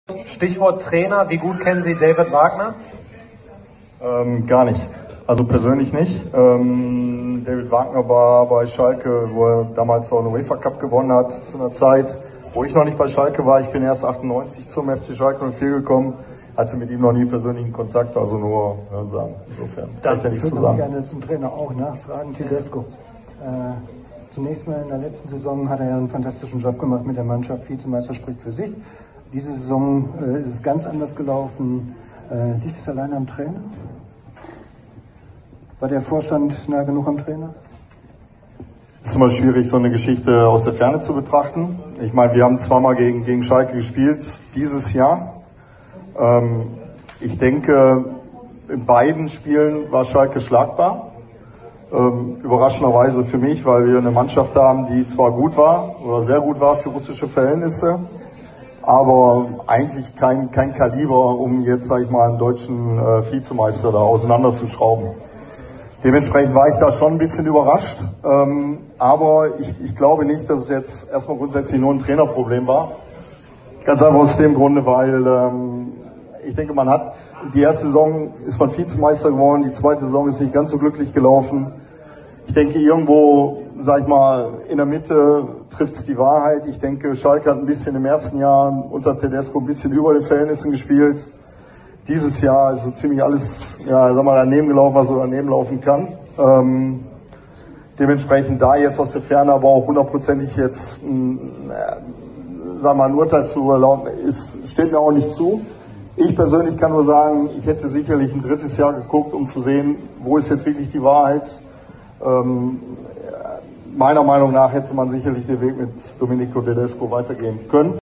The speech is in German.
Stichwort Trainer, wie gut kennen Sie David Wagner? Gar nicht. Also persönlich nicht. David Wagner war bei Schalke, wo er damals auch den UEFA Cup gewonnen hat, zu einer Zeit, wo ich noch nicht bei Schalke war. Ich bin erst 98 zum FC Schalke 04 gekommen, hatte mit ihm noch nie persönlichen Kontakt, also nur hören sagen. Insofern kann ich da nichts zu sagen. Ich würde gerne zum Trainer auch nachfragen, Tedesco. Zunächst mal in der letzten Saison hat er ja einen fantastischen Job gemacht mit der Mannschaft. Vizemeister spricht für sich. Diese Saison ist es ganz anders gelaufen. Liegt es alleine am Trainer? War der Vorstand nah genug am Trainer? Es ist immer schwierig, so eine Geschichte aus der Ferne zu betrachten. Ich meine, wir haben zweimal gegen Schalke gespielt dieses Jahr. Ich denke, in beiden Spielen war Schalke schlagbar. Überraschenderweise für mich, weil wir eine Mannschaft haben, die zwar gut war oder sehr gut war für russische Verhältnisse, aber eigentlich kein Kaliber, um jetzt, sag ich mal, einen deutschen Vizemeister da auseinanderzuschrauben. Dementsprechend war ich da schon ein bisschen überrascht, aber ich glaube nicht, dass es jetzt erstmal grundsätzlich nur ein Trainerproblem war. Ganz einfach aus dem Grunde, weil ich denke, man hat die erste Saison ist man Vizemeister geworden, die zweite Saison ist nicht ganz so glücklich gelaufen. Ich denke, irgendwo, sag ich mal, in der Mitte trifft es die Wahrheit. Ich denke, Schalke hat ein bisschen im ersten Jahr unter Tedesco ein bisschen über den Verhältnissen gespielt. Dieses Jahr ist so ziemlich alles, ja, sag mal, daneben gelaufen, was so daneben laufen kann. Dementsprechend da jetzt aus der Ferne, aber auch hundertprozentig jetzt, ein Urteil zu erlauben, steht mir auch nicht zu. Ich persönlich kann nur sagen, ich hätte sicherlich ein drittes Jahr geguckt, um zu sehen, wo ist jetzt wirklich die Wahrheit. Meiner Meinung nach hätte man sicherlich den Weg mit Domenico Tedesco weitergehen können.